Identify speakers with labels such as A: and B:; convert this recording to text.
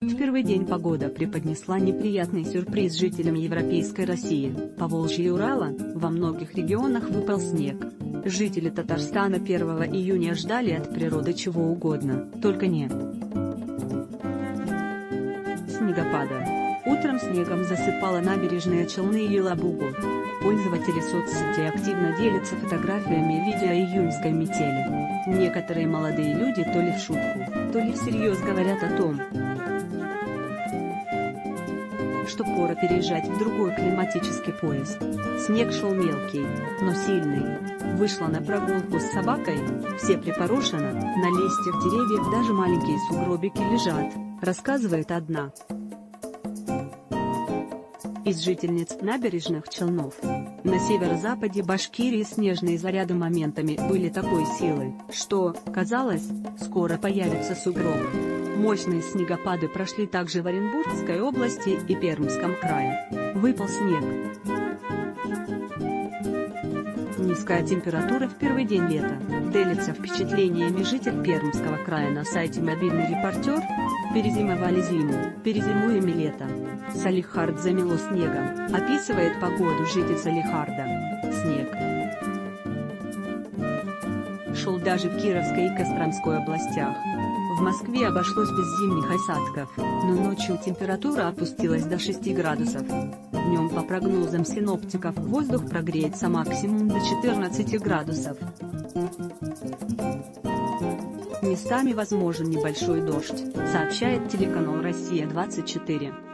A: В первый день погода преподнесла неприятный сюрприз жителям европейской России. По Волжье и Урала, во многих регионах выпал снег. Жители Татарстана 1 июня ждали от природы чего угодно, только не снегопада. Утром снегом засыпало набережные Челны и Елабугу. Пользователи соцсетей активно делятся фотографиями и видео июньской метели. Некоторые молодые люди то ли в шутку, то ли всерьез говорят о том, что пора переезжать в другой климатический пояс. Снег шел мелкий, но сильный. Вышла на прогулку с собакой, все припорошено, на листьях деревьев даже маленькие сугробики лежат, рассказывает одна из жительниц набережных Челнов. На северо-западе Башкирии снежные заряды моментами были такой силы, что, казалось, скоро появятся сугробы. Мощные снегопады прошли также в Оренбургской области и Пермском крае. Выпал снег. Низкая температура в первый день лета. Делится впечатлениями житель Пермского края на сайте «Мобильный репортер». Перезимовали зиму, перезимуем и лето. Салихард замело снегом, описывает погоду житель Салихарда. Снег шел даже в Кировской и Костромской областях. В Москве обошлось без зимних осадков, но ночью температура опустилась до 6 градусов. Днем, по прогнозам синоптиков, воздух прогреется максимум до 14 градусов. Местами возможен небольшой дождь, сообщает телеканал «Россия-24».